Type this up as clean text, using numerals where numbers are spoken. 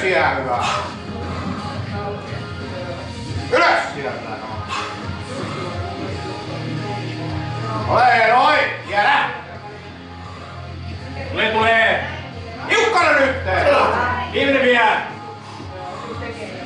siellä, hyvä. Ylös sieltä. Ole noin, jäädä. Tulee. Tiukkana nyt. Viimeinen vielä.